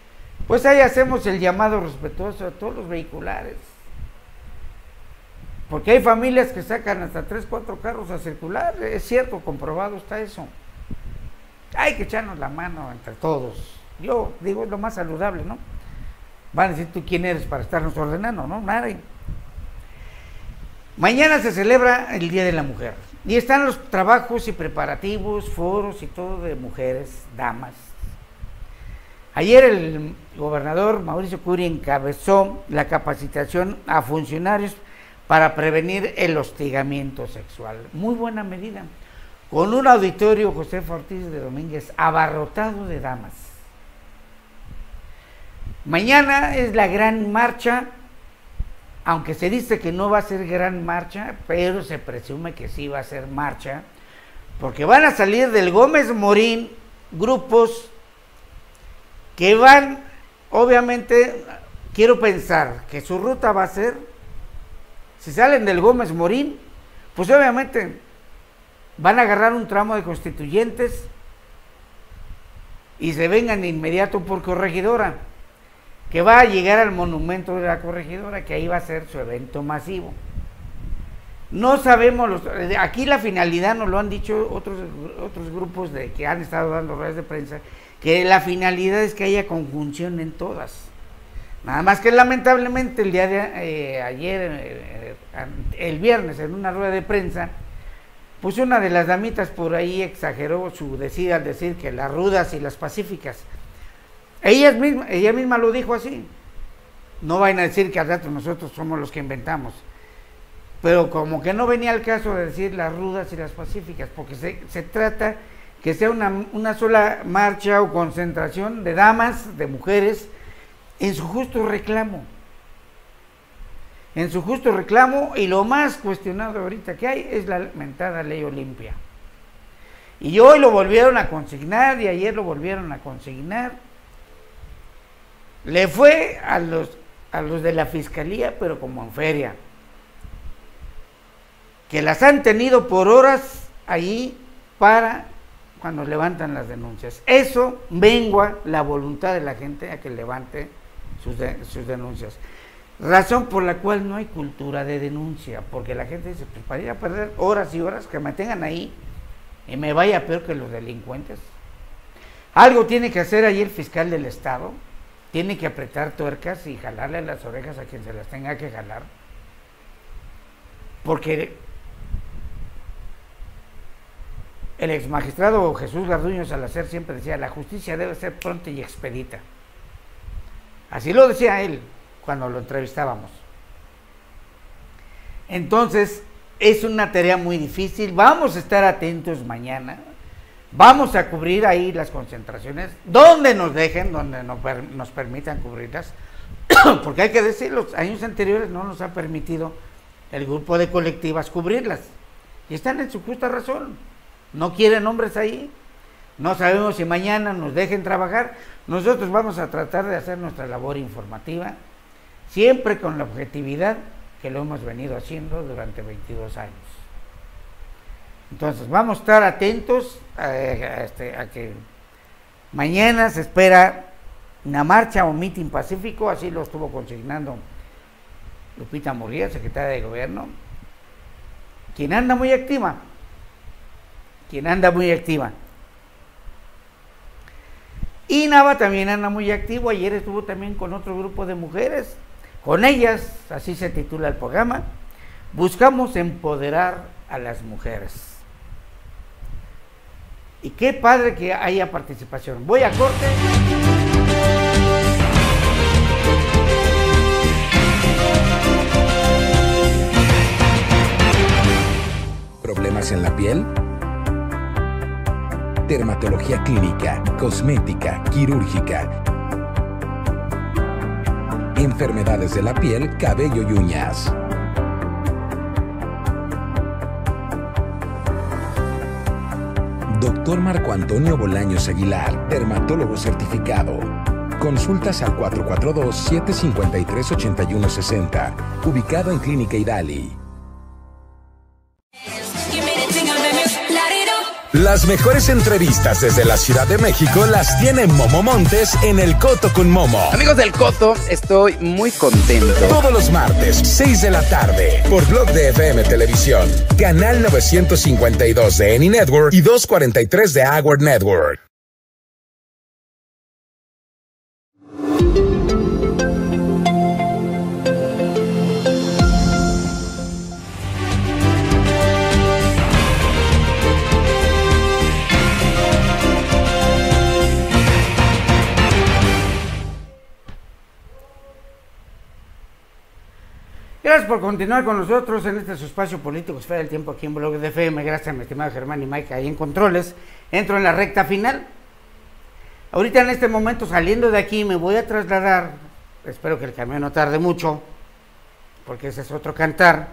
pues ahí hacemos el llamado respetuoso a todos los vehiculares. Porque hay familias que sacan hasta tres, cuatro carros a circular, es cierto, comprobado está eso. Hay que echarnos la mano entre todos. Yo digo, es lo más saludable, ¿no? Van a decir, ¿tú quién eres para estarnos ordenando? No, nadie. Mañana se celebra el Día de la Mujer. Y están los trabajos y preparativos, foros y todo de mujeres, damas. Ayer el gobernador Mauricio Curi encabezó la capacitación a funcionarios para prevenir el hostigamiento sexual. Muy buena medida. Con un auditorio Josefa Ortiz de Domínguez abarrotado de damas. Mañana es la gran marcha, aunque se dice que no va a ser gran marcha, pero se presume que sí va a ser marcha, porque van a salir del Gómez Morín grupos que van, obviamente, quiero pensar que su ruta va a ser, si salen del Gómez Morín, pues obviamente van a agarrar un tramo de Constituyentes y se vengan de inmediato por Corregidora, que va a llegar al monumento de la Corregidora, que ahí va a ser su evento masivo. No sabemos, los, aquí la finalidad nos lo han dicho otros, otros grupos de que han estado dando ruedas de prensa, que la finalidad es que haya conjunción en todas. Nada más que lamentablemente el día de eh, ayer, eh, el viernes, en una rueda de prensa, pues una de las damitas por ahí exageró su decida al decir que las rudas y las pacíficas. Ella misma, ella misma lo dijo así. No vayan a decir que al rato nosotros somos los que inventamos. Pero como que no venía el caso de decir las rudas y las pacíficas, porque se, se trata que sea una, una sola marcha o concentración de damas, de mujeres, en su justo reclamo. En su justo reclamo, y lo más cuestionado ahorita que hay es la lamentada ley Olimpia. Y hoy lo volvieron a consignar, y ayer lo volvieron a consignar. Le fue a los, a los de la fiscalía, pero como en feria, que las han tenido por horas ahí para cuando levantan las denuncias. Eso mengua la voluntad de la gente a que levante sus, de, sus denuncias. Razón por la cual no hay cultura de denuncia, porque la gente dice, pues para ir a perder horas y horas, que me tengan ahí y me vaya peor que los delincuentes. Algo tiene que hacer ahí el fiscal del estado, tiene que apretar tuercas y jalarle las orejas a quien se las tenga que jalar, porque el ex magistrado Jesús Garduño Salazar siempre decía, la justicia debe ser pronta y expedita. Así lo decía él cuando lo entrevistábamos. Entonces, es una tarea muy difícil. Vamos a estar atentos mañana. Vamos a cubrir ahí las concentraciones, donde nos dejen, donde nos, per, nos permitan cubrirlas, porque hay que decir, los años anteriores no nos ha permitido el grupo de colectivas cubrirlas, y están en su justa razón. No quieren hombres ahí, no sabemos si mañana nos dejen trabajar. Nosotros vamos a tratar de hacer nuestra labor informativa, siempre con la objetividad que lo hemos venido haciendo durante veintidós años. Entonces vamos a estar atentos a, a, este, a que mañana se espera una marcha o mitin pacífico, así lo estuvo consignando Lupita Murguía, secretaria de Gobierno, quien anda muy activa, quien anda muy activa. Y Nava también anda muy activo, ayer estuvo también con otro grupo de mujeres, con ellas, así se titula el programa, buscamos empoderar a las mujeres. Y qué padre que haya participación. Voy a corte.
¿Problemas en la piel? Dermatología clínica, cosmética, quirúrgica. Enfermedades de la piel, cabello y uñas. Doctor Marco Antonio Bolaños Aguilar, dermatólogo certificado. Consultas al cuatro cuatro dos, siete cinco tres, ocho uno seis cero, ubicado en Clínica Idali. Las mejores entrevistas desde la Ciudad de México las tiene Momo Montes en El Coto con Momo.
Amigos del Coto, estoy muy contento.
Todos los martes, seis de la tarde, por Blog de F M Televisión, canal novecientos cincuenta y dos de Eni Network y doscientos cuarenta y tres de Howard Network.
Gracias por continuar con nosotros en este su espacio político Esfera del Tiempo aquí en Blog de F M. Gracias a mi estimado Germán y Mike ahí en controles. Entro en la recta final. Ahorita en este momento saliendo de aquí me voy a trasladar, espero que el camión no tarde mucho, porque ese es otro cantar.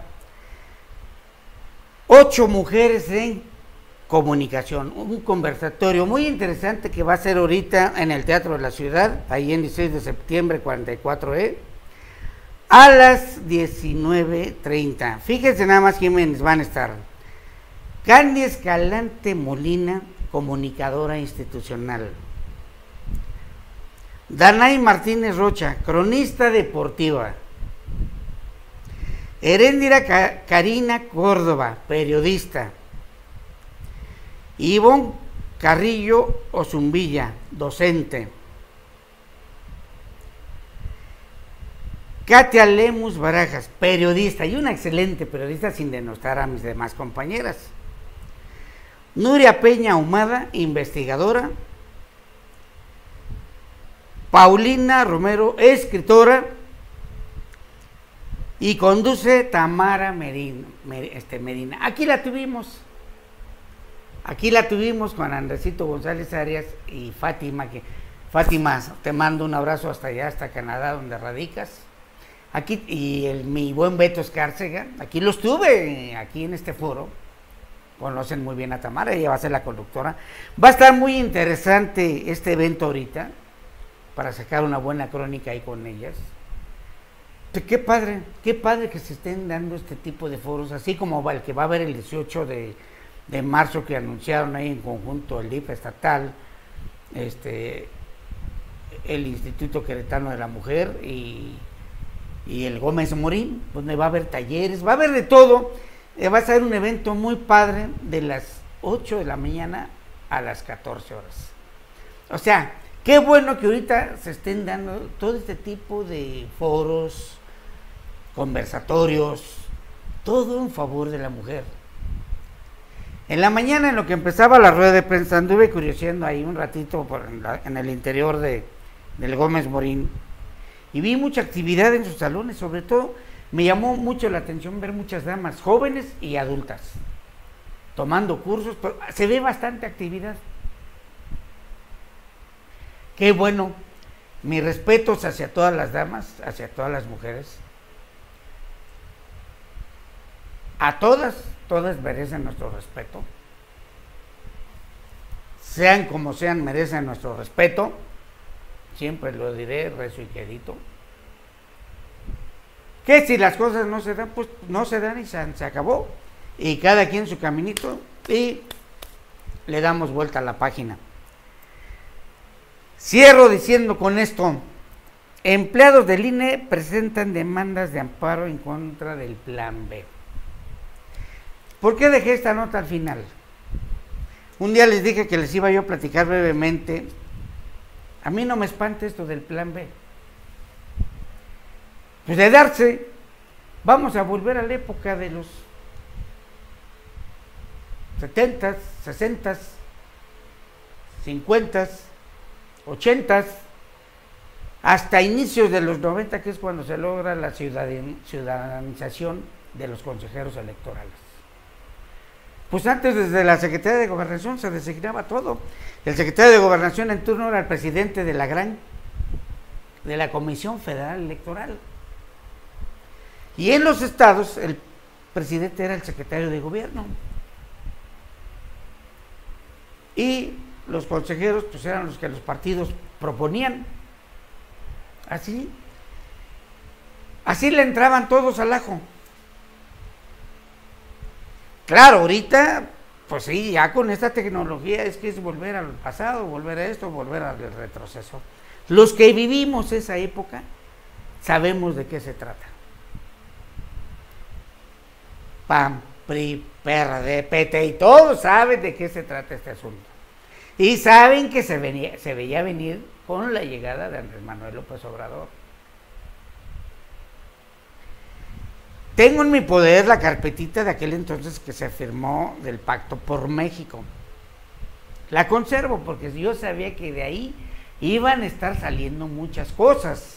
Ocho mujeres en comunicación, un conversatorio muy interesante que va a ser ahorita en el Teatro de la Ciudad, ahí en dieciséis de septiembre, cuarenta y cuatro E. A las diecinueve treinta. Fíjense nada más quiénes van a estar. Candy Escalante Molina, comunicadora institucional. Danay Martínez Rocha, cronista deportiva. Heréndira Ca- Karina Córdoba, periodista. Ivonne Carrillo Ozumbilla, docente. Katia Lemus Barajas, periodista, y una excelente periodista sin denostar a mis demás compañeras. Nuria Peña Ahumada, investigadora. Paulina Romero, escritora. Y conduce Tamara Medina, este, Medina. Aquí la tuvimos. Aquí la tuvimos con Andresito González Arias y Fátima, que Fátima, te mando un abrazo hasta allá, hasta Canadá, donde radicas. Aquí, y el, mi buen Beto Escárcega, aquí los tuve, aquí en este foro, conocen muy bien a Tamara, ella va a ser la conductora. Va a estar muy interesante este evento ahorita, para sacar una buena crónica ahí con ellas. Pues qué padre, qué padre que se estén dando este tipo de foros, así como el que va a haber el dieciocho de marzo que anunciaron ahí en conjunto el D I F estatal, este, el Instituto Queretano de la Mujer y... y el Gómez Morín, donde va a haber talleres, va a haber de todo. Eh, va a ser un evento muy padre de las ocho de la mañana a las catorce horas. O sea, qué bueno que ahorita se estén dando todo este tipo de foros, conversatorios, todo en favor de la mujer. En la mañana, en lo que empezaba la rueda de prensa, anduve curioseando ahí un ratito por en, la, en el interior de, del Gómez Morín, y vi mucha actividad en sus salones. Sobre todo me llamó mucho la atención ver muchas damas jóvenes y adultas tomando cursos, pero se ve bastante actividad. Qué bueno, mis respetos hacia todas las damas, hacia todas las mujeres. A todas, todas merecen nuestro respeto. Sean como sean, merecen nuestro respeto. Siempre lo diré, recio y quedito. Que si las cosas no se dan, pues no se dan y se, se acabó. Y cada quien su caminito y le damos vuelta a la página. Cierro diciendo con esto: empleados del I N E presentan demandas de amparo en contra del Plan B. ¿Por qué dejé esta nota al final? Un día les dije que les iba yo a platicar brevemente. A mí no me espanta esto del Plan B. Pues de darse, vamos a volver a la época de los setentas, sesentas, cincuentas, ochentas, hasta inicios de los noventa, que es cuando se logra la ciudadanización de los consejeros electorales. Pues antes, desde la Secretaría de Gobernación se designaba todo. El secretario de Gobernación en turno era el presidente de la gran, de la Comisión Federal Electoral. Y en los estados, el presidente era el secretario de Gobierno. Y los consejeros, pues eran los que los partidos proponían. Así. Así le entraban todos al ajo. Claro, ahorita pues sí, ya con esta tecnología es que es volver al pasado, volver a esto, volver al retroceso. Los que vivimos esa época sabemos de qué se trata. P A N, P R I, P R D, P T y todos saben de qué se trata este asunto. Y saben que se, venía, se veía venir con la llegada de Andrés Manuel López Obrador. Tengo en mi poder la carpetita de aquel entonces que se firmó del Pacto por México. La conservo porque yo sabía que de ahí iban a estar saliendo muchas cosas.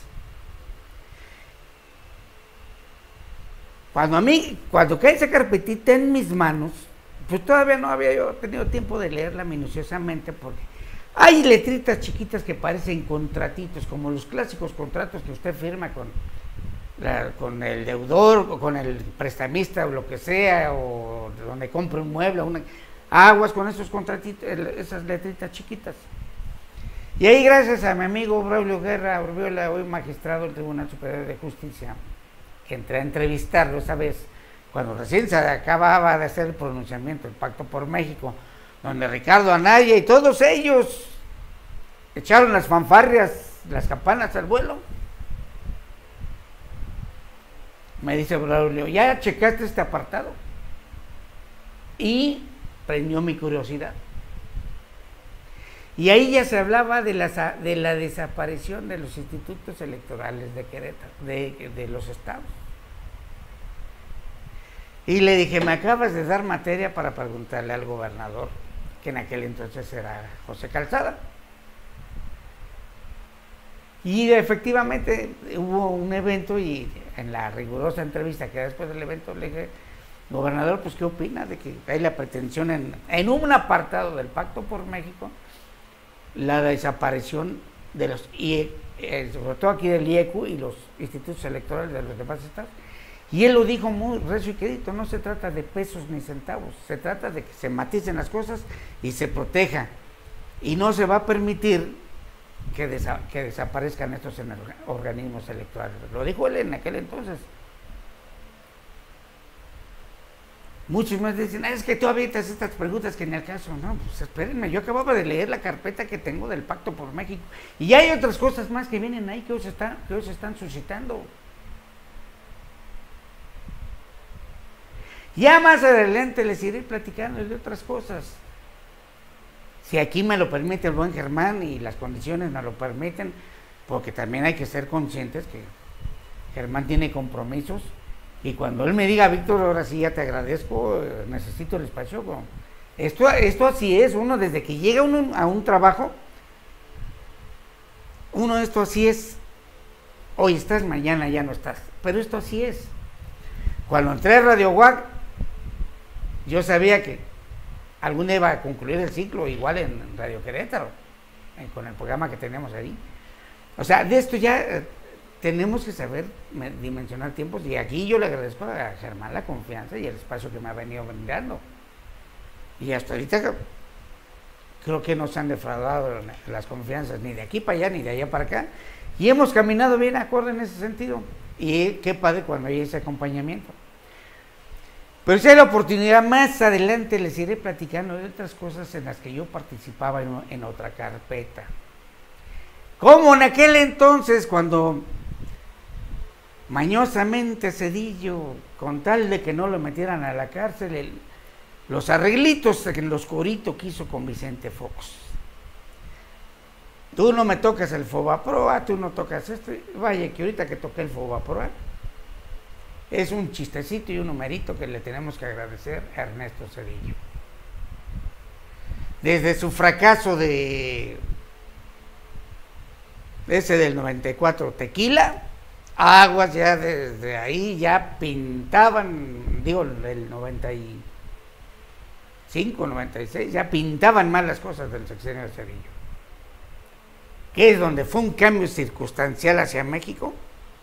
Cuando a mí, cuando cae esa carpetita en mis manos, pues todavía no había yo tenido tiempo de leerla minuciosamente porque hay letritas chiquitas que parecen contratitos, como los clásicos contratos que usted firma con, la, con el deudor o con el prestamista o lo que sea, o donde compre un mueble, una, aguas con esos contratitos, esas letritas chiquitas. Y ahí, gracias a mi amigo Braulio Guerra Urbiola, hoy magistrado del Tribunal Superior de Justicia, que entré a entrevistarlo esa vez, cuando recién se acababa de hacer el pronunciamiento del Pacto por México, donde Ricardo Anaya y todos ellos echaron las fanfarrias, las campanas al vuelo. Me dice Braulio, ¿ya checaste este apartado? Y prendió mi curiosidad. Y ahí ya se hablaba de la, de la desaparición de los institutos electorales de Querétaro, de, de los estados. Y le dije, me acabas de dar materia para preguntarle al gobernador, que en aquel entonces era José Calzada. Y efectivamente hubo un evento y en la rigurosa entrevista que después del evento le dije, gobernador, pues ¿qué opina de que hay la pretensión en, en un apartado del Pacto por México, la desaparición de los I E, eh, sobre todo aquí del I E C U y los institutos electorales de los demás estados? Y él lo dijo muy recio y querido, no se trata de pesos ni centavos, se trata de que se maticen las cosas y se proteja. Y no se va a permitir que, desa que desaparezcan estos organismos electorales. Lo dijo él en aquel entonces. Muchos más dicen, ah, es que tú avientas estas preguntas que en el caso, no, pues espérenme, yo acababa de leer la carpeta que tengo del Pacto por México y hay otras cosas más que vienen ahí que hoy se están, que hoy se están suscitando. Ya más adelante les iré platicando de otras cosas. Si aquí me lo permite el buen Germán y las condiciones me lo permiten, porque también hay que ser conscientes que Germán tiene compromisos. Y cuando él me diga, Víctor, ahora sí ya te agradezco, necesito el espacio. Esto, esto así es, uno desde que llega uno a un trabajo, uno esto así es, hoy estás, mañana ya no estás, pero esto así es. Cuando entré a Radio Guac, yo sabía que algún día iba a concluir el ciclo, igual en Radio Querétaro, con el programa que tenemos ahí. O sea, de esto ya tenemos que saber dimensionar tiempos, y aquí yo le agradezco a Germán la confianza y el espacio que me ha venido brindando. Y hasta ahorita creo que no se han defraudado las confianzas, ni de aquí para allá, ni de allá para acá, y hemos caminado bien acorde en ese sentido, y qué padre cuando hay ese acompañamiento. Pero si hay la oportunidad, más adelante les iré platicando de otras cosas en las que yo participaba en, en otra carpeta. Como en aquel entonces, cuando mañosamente Cedillo, con tal de que no lo metieran a la cárcel, el, los arreglitos en los coritos que hizo con Vicente Fox. Tú no me tocas el Fobaproa, tú no tocas esto. Vaya que ahorita que toqué el Fobaproa, es un chistecito y un numerito que le tenemos que agradecer a Ernesto Cedillo. Desde su fracaso de ese del noventa y cuatro Tequila, aguas ya desde ahí ya pintaban, digo, el noventa y cinco, noventa y seis, ya pintaban mal las cosas del sexenio de Cedillo, que es donde fue un cambio circunstancial hacia México,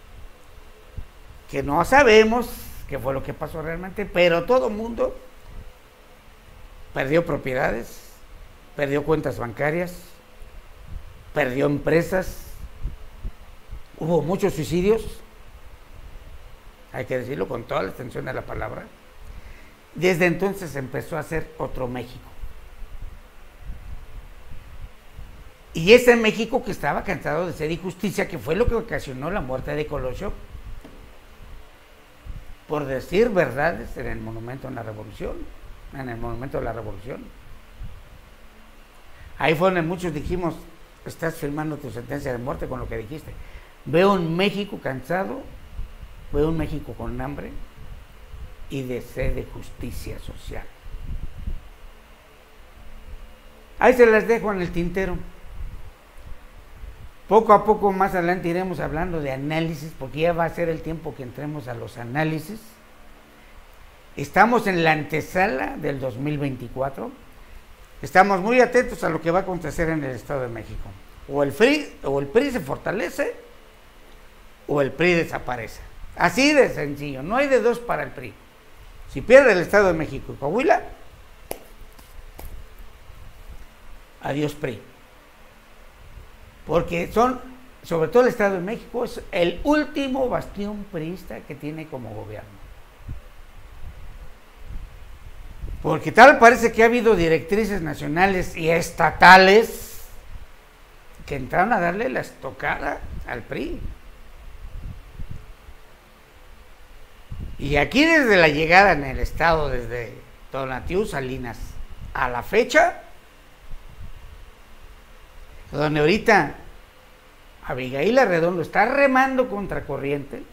que no sabemos qué fue lo que pasó realmente, pero todo el mundo perdió propiedades, perdió cuentas bancarias, perdió empresas, hubo muchos suicidios, hay que decirlo con toda la extensión de la palabra, Desde entonces empezó a ser otro México. Y ese México que estaba cansado de ser injusticia, que fue lo que ocasionó la muerte de Colosio, por decir verdades en el monumento a la revolución, en el monumento de la revolución. Ahí fue donde muchos dijimos, estás firmando tu sentencia de muerte con lo que dijiste. Veo un México cansado, veo un México con hambre y de sed de justicia social. Ahí se las dejo en el tintero. Poco a poco más adelante iremos hablando de análisis, porque ya va a ser el tiempo que entremos a los análisis. Estamos en la antesala del dos mil veinticuatro. Estamos muy atentos a lo que va a acontecer en el Estado de México. O el P R I, o el P R I se fortalece, o el P R I desaparece. Así de sencillo, no hay de dos para el P R I. Si pierde el Estado de México y Coahuila, adiós P R I. Porque son, sobre todo el Estado de México, es el último bastión priista que tiene como gobierno. Porque tal parece que ha habido directrices nacionales y estatales que entraron a darle la estocada al P R I. Y aquí desde la llegada en el Estado, desde Tonatiuh, Salinas, a la fecha, donde ahorita Abigail Arredondo está remando contra corriente.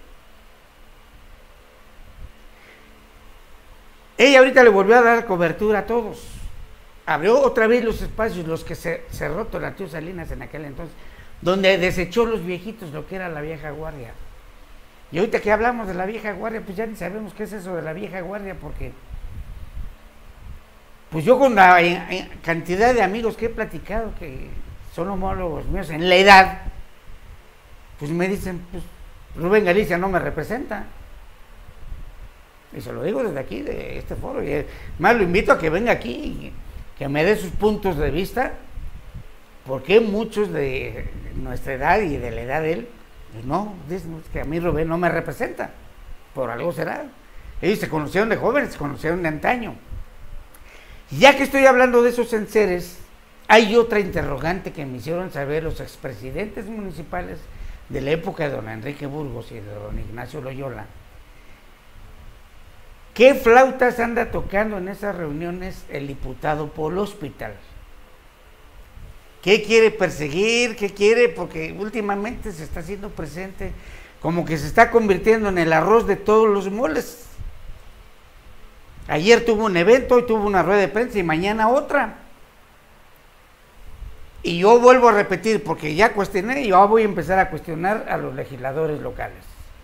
Ella ahorita le volvió a dar cobertura a todos. Abrió otra vez los espacios, los que se cerró Tonatiuh Salinas en aquel entonces, donde desechó los viejitos, lo que era la vieja guardia. Y ahorita que hablamos de la vieja guardia, pues ya ni sabemos qué es eso de la vieja guardia, porque pues yo con la cantidad de amigos que he platicado, que son homólogos míos en la edad, pues me dicen, pues Rubén Galicia no me representa. Y se lo digo desde aquí, de este foro, y más lo invito a que venga aquí y que me dé sus puntos de vista, porque muchos de nuestra edad y de la edad de él, pues no, dicen que a mí Rubén no me representa, por algo será. Ellos se conocieron de jóvenes, se conocieron de antaño. Y ya que estoy hablando de esos enseres, hay otra interrogante que me hicieron saber los expresidentes municipales de la época de don Enrique Burgos y de don Ignacio Loyola. ¿Qué flautas anda tocando en esas reuniones el diputado Polo Hospital? ¿Qué quiere perseguir? ¿Qué quiere? Porque últimamente se está haciendo presente, como que se está convirtiendo en el arroz de todos los moles. Ayer tuvo un evento, hoy tuvo una rueda de prensa y mañana otra. Y yo vuelvo a repetir, porque ya cuestioné y yo voy a empezar a cuestionar a los legisladores locales.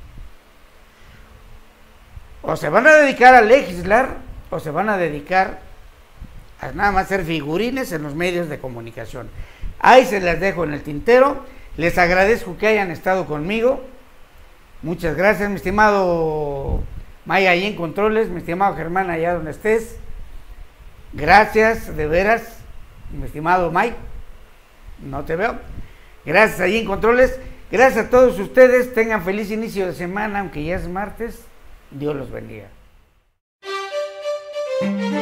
O se van a dedicar a legislar, o se van a dedicar a nada más ser figurines en los medios de comunicación. Ahí se las dejo en el tintero. Les agradezco que hayan estado conmigo. Muchas gracias, mi estimado Maya, ahí en controles, mi estimado Germán, allá donde estés. Gracias, de veras, mi estimado Mike. No te veo. Gracias, ahí en controles. Gracias a todos ustedes. Tengan feliz inicio de semana, aunque ya es martes. Dios los bendiga.